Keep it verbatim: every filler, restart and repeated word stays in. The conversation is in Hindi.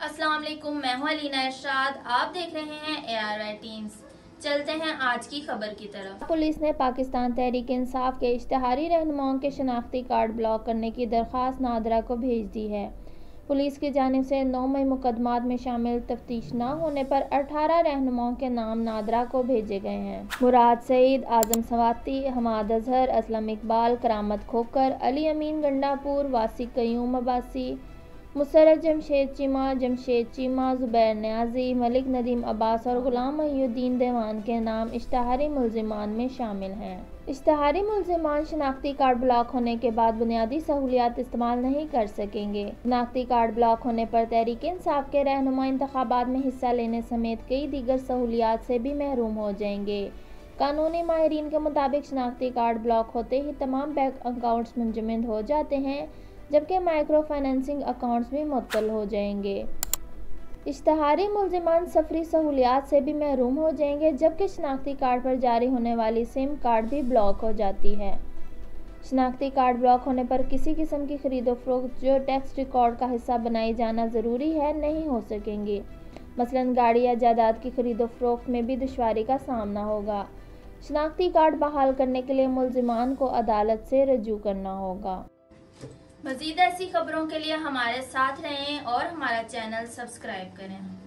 अस्सलाम वालेकुम, मैं हूं अलीना इरशाद। आप देख रहे हैं ए आर वाई टीम्स। चलते हैं आज की खबर की तरफ। पुलिस ने पाकिस्तान तहरीक इंसाफ के इश्तिहारी रहनुमाओं के शनाख्ती कार्ड ब्लॉक करने की दरख्वास्त नादरा को भेज दी है। पुलिस की जानिब से नौ मई मुकदमात में शामिल तफ्तीश न होने पर अठारह रहनुमाओं के नाम नादरा को भेजे गए हैं। मुराद सईद, आजम सवाती, हमाद अजहर, असलम इकबाल, करामत खोकर, अली अमीन गंडापुर, वासी कयूम अब्बासी, मुसरत जमशेद चीमा, जमशेद चीमा, जुबैर न्याजी, मलिक नदीम अब्बास और गुलाम महिउद्दीन देवान के नाम इश्तिहारी मुल्जिमान में शामिल हैं। इश्तिहारी मुल्जिमान शनाख्ती कार्ड ब्लॉक होने के बाद बुनियादी सहूलियात इस्तेमाल नहीं कर सकेंगे। शनाख्ती कार्ड ब्लॉक होने पर तहरीक इंसाफ के रहनुमा इंतखाबात में हिस्सा लेने समेत कई दीगर सहूलियात से भी महरूम हो जाएंगे। कानूनी माहिरीन के मुताबिक शनाख्ती कार्ड ब्लॉक होते ही तमाम बैंक अकाउंट्स मुंजमद हो जाते हैं, जबकि माइक्रो फाइनेंसिंग अकाउंट्स भी मुअत्तल हो जाएंगे। इश्तिहारी मुल्जिमान सफरी सहूलियात से भी महरूम हो जाएंगे, जबकि शनाख्ती कार्ड पर जारी होने वाली सिम कार्ड भी ब्लॉक हो जाती है। शनाख्ती कार्ड ब्लॉक होने पर किसी किस्म की खरीदो फरोख्त जो टैक्स रिकॉर्ड का हिस्सा बनाई जाना ज़रूरी है नहीं हो सकेंगी। मसलन गाड़ी या जायदाद की खरीदो फरोख्त में भी दुश्वारी का सामना होगा। शनाख्ती कार्ड बहाल करने के लिए मुल्जिमान को अदालत से रजू करना होगा। मज़ीद ऐसी खबरों के लिए हमारे साथ रहें और हमारा चैनल सब्सक्राइब करें।